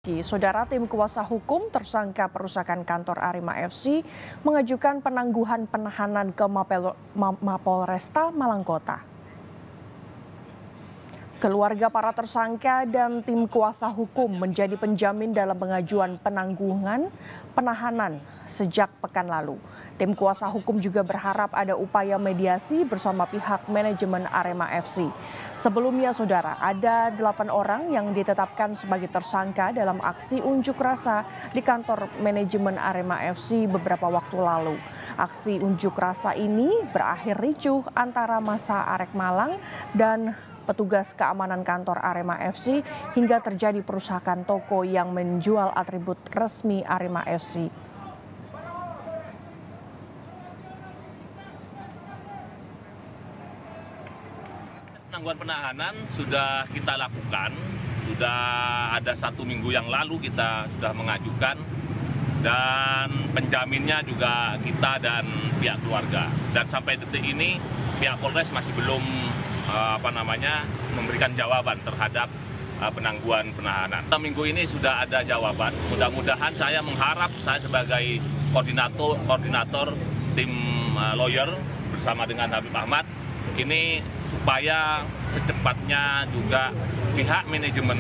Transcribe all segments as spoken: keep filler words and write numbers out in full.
Rizky, saudara tim kuasa hukum tersangka perusakan kantor Arema F C mengajukan penangguhan penahanan ke Mapel Mapolresta Malang Kota. Keluarga para tersangka dan tim kuasa hukum menjadi penjamin dalam pengajuan penangguhan penahanan sejak pekan lalu. Tim kuasa hukum juga berharap ada upaya mediasi bersama pihak manajemen Arema F C. Sebelumnya, saudara, ada delapan orang yang ditetapkan sebagai tersangka dalam aksi unjuk rasa di kantor manajemen Arema F C beberapa waktu lalu. Aksi unjuk rasa ini berakhir ricuh antara massa Arek Malang dan petugas keamanan kantor Arema F C hingga terjadi perusakan toko yang menjual atribut resmi Arema F C. Penangguhan penahanan sudah kita lakukan, sudah ada satu minggu yang lalu kita sudah mengajukan, dan penjaminnya juga kita dan pihak keluarga. Dan sampai detik ini pihak Polres masih belum apa namanya memberikan jawaban terhadap uh, penangguhan penahanan. Minggu ini sudah ada jawaban. Mudah-mudahan, saya mengharap, saya sebagai koordinator koordinator tim uh, lawyer bersama dengan Habib Ahmad ini supaya secepatnya juga pihak manajemen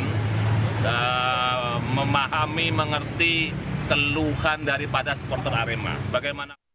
uh, memahami, mengerti keluhan daripada supporter Arema. Bagaimana